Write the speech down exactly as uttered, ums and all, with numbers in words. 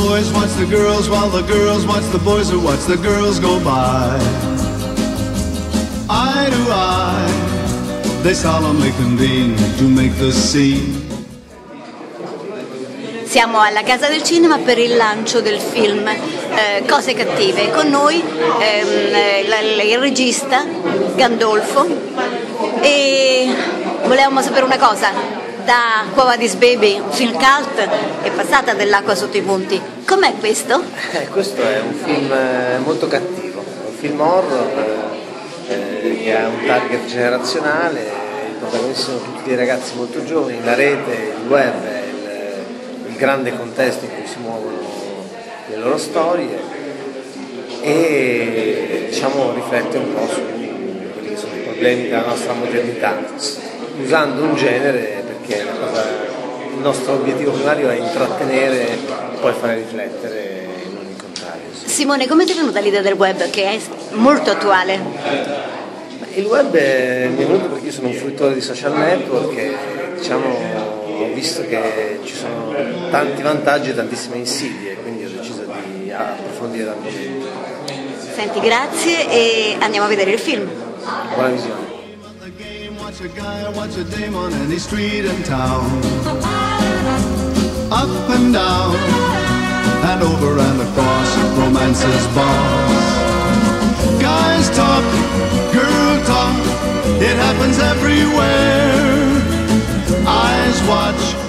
boys watch the girls, while the girls watch the boys who watch the girls go by. Eye to eye, they solemnly convene to make the scene. Siamo alla Casa del Cinema per il lancio del film eh, Cose cattive. Con noi ehm, il regista Gandolfo, e volevamo sapere una cosa: da Quo Vadis Baby, un film cult, è passata dell'acqua sotto i ponti. Com'è questo? Eh, questo è un film molto cattivo, un film horror eh, che ha un target generazionale. I protagonisti sono tutti dei ragazzi molto giovani, la rete, il web, il grande contesto in cui si muovono le loro storie, e diciamo riflette un po' su quelli che sono i problemi della nostra modernità, usando un genere perché la cosa, il nostro obiettivo primario è intrattenere e poi fare riflettere e non il contrario. Simone, come ti è venuta l'idea del web, che è molto attuale? Il web è, mi è venuto perché io sono un fruitore di social network e diciamo ho visto che ci sono tanti vantaggi e tantissime insidie, quindi ho deciso di approfondire l'argomento. Senti, grazie e andiamo a vedere il film. Buona visione. Up and down and over and across romance's bars. Guys talk, girl talk, it happens everywhere. Eyes watch,